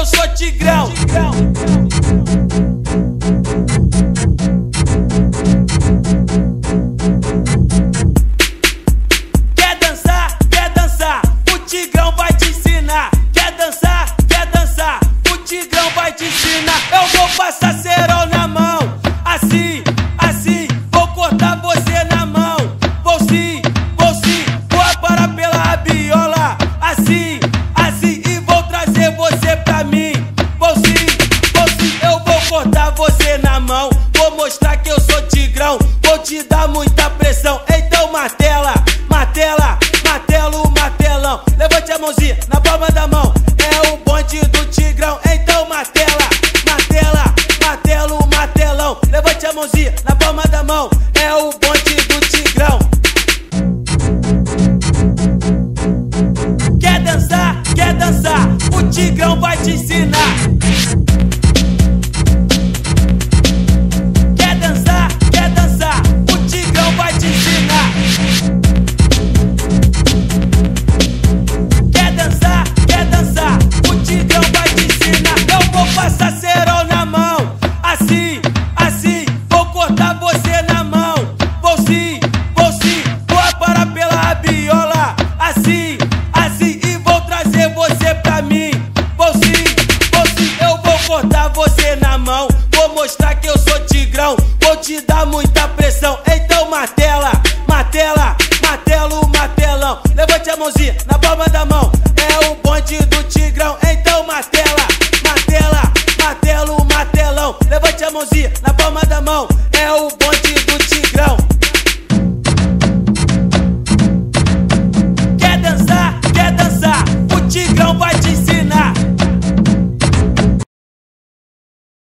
eu sou tigrão. Quer dançar? Quer dançar? O tigrão vai te ensinar. Quer dançar? Quer dançar? O tigrão vai te ensinar. Eu vou passar cerol na mão, assim, assim, vou cortar você na mão. Vou sim, vou aparar pela rabiola, assim, assim, e vou trazer você pra mim. Vou sim, eu vou cortar você na mão. Vou mostrar que eu sou tigrão, vou te dar muita pressão. Então martela, martela, martelo, martelão. Levante a mãozinha na palma da mão, é o bonde do tigrão. Então martela, martela, martelo, martelão. Levante a mãozinha na palma da mão, é o bonde do tigrão. Quer dançar? Quer dançar? O tigrão vai te ensinar. Quer dançar? Quer dançar? O tigrão vai te ensinar. Quer dançar? Quer dançar? O tigrão vai te ensinar. Eu vou passar cerol na mão, assim, assim, vou cortar você na mão. Vou sim, vou aparar pela rabiola, assim, assim, e vou trazer você pra mim. Vou sim, eu vou cortar você na mão. Vou mostrar que eu sou tigrão, vou te dar muita pressão. Então martela, martela, martelo, martelão. Levante a mãozinha na palma da mão, é o bonde do tigrão.